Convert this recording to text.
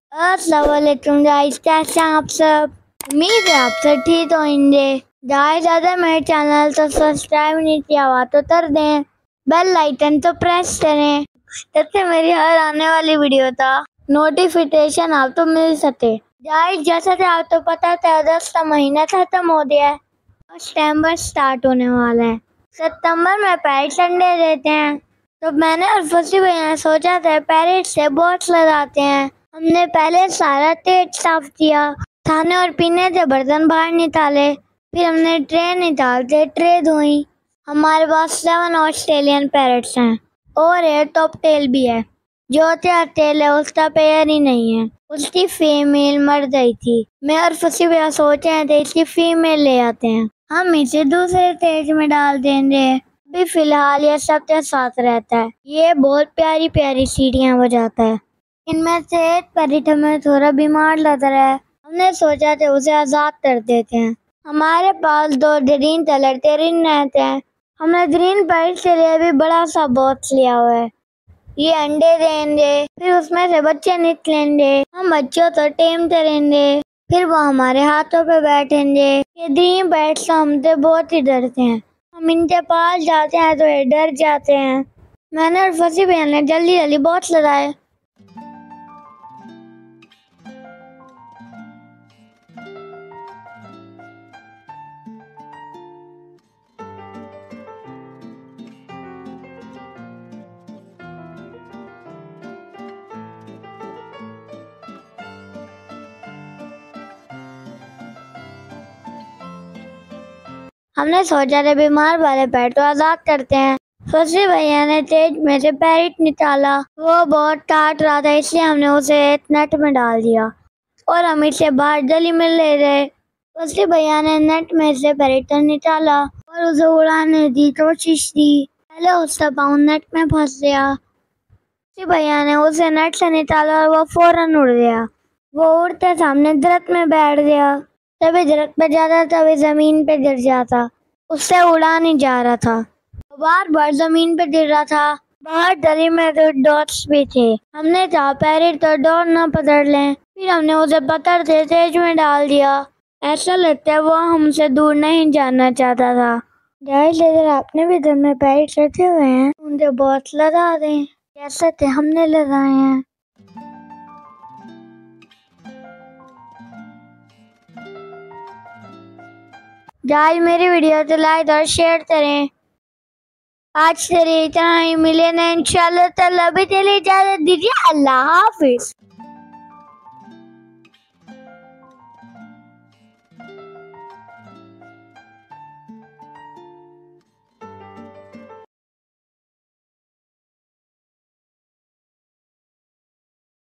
अस्सलाम वालेकुम गाइस, कैसे हैं आप सब। उम्मीद है आप सब ठीक होंगे। ज़्यादा मेरे चैनल तो सब्सक्राइब नहीं किया हुआ तो कर दें, बेल आइकन तो प्रेस करें ताकि मेरी हर आने वाली वीडियो का नोटिफिकेशन आपको मिल सके। गाइस जैसा कि आपको पता था अगस्त का महीना खत्म हो गया है और सितंबर स्टार्ट होने वाला है। सितंबर में पैरेड संडे देते हैं तो मैंने और फसी भैया ने सोचा था पैरेड से बॉक्स लगाते हैं। हमने पहले सारा तेज साफ किया, खाने और पीने के बर्तन बाहर निकाले, फिर हमने ट्रे निकाल के ट्रे धोई। हमारे पास 7 ऑस्ट्रेलियन पैरट्स हैं और एक टॉप टेल भी है। जो टेल है उसका पेयर ही नहीं है, उसकी फीमेल मर गई थी। मैं और फसी भैया सोचे हैं तो इसकी फीमेल ले आते हैं, हम इसे दूसरे तेज में डाल देंगे। अभी फिलहाल ये सबके साथ रहता है। ये बहुत प्यारी प्यारी सीढ़ियाँ बजाता है। इनमें से एक पैरेट हमें थोड़ा बीमार लग रहा है, हमने सोचा था उसे आजाद कर देते हैं। हमारे पास 2 ग्रीन कलर के रिंग रहते हैं। हमने ग्रीन पैरेट के लिए भी बड़ा सा बॉक्स लिया हुआ है। ये अंडे देंगे, फिर उसमें से बच्चे निकलेंगे, हम बच्चों तो टेम करेंगे, फिर वो हमारे हाथों पे बैठेंगे। ये ग्रीन पैरेट्स तो हमसे बहुत ही डरते हैं, हम इनके पास जाते हैं तो ये डर जाते हैं। मैंने और फसी भैया ने जल्दी जल्दी बॉक्स लगाए। हमने सोचा था बीमार वाले पैर तो आजाद करते हैं। फसी भैया ने तेज में से पैरेट निकाला, वो बहुत काट रहा था इसलिए हमने उसे एक नेट में डाल दिया और हम इसे बाहर गली में ले गए। फसी भैया ने नेट में से पैरेट निकाला और उसे उड़ाने की कोशिश की। पहले उसका पाँव नेट में फंस गया। फसी भैया ने उसे नेट से निकाला और वो फौरन उड़ गया। वो उड़ते सामने दरख्त में बैठ गया, तभी दरख्त पे जाता तभी जमीन पे गिर जाता। उससे उड़ा नहीं जा रहा था, बार बार जमीन पे गिर रहा था। बाहर गली में तो डॉट्स भी थे। हमने कहा पैरेट तो डॉट ना पकड़ लें, फिर हमने उसे पकड़ के तेज में डाल दिया। ऐसा लगता है वो हमसे दूर नहीं जाना चाहता था। गाइस अगर आपने भी घर में पैरेट रखे हुए हैं उनके बहुत लगा दें, जैसे कि हमने लगाए हैं। गाइस मेरी वीडियो को लाइक और शेयर करें। आज से इतना ही, मिले ना इंशाल्लाह। अभी के लिए इजाजत दीजिए, अल्लाह हाफिज।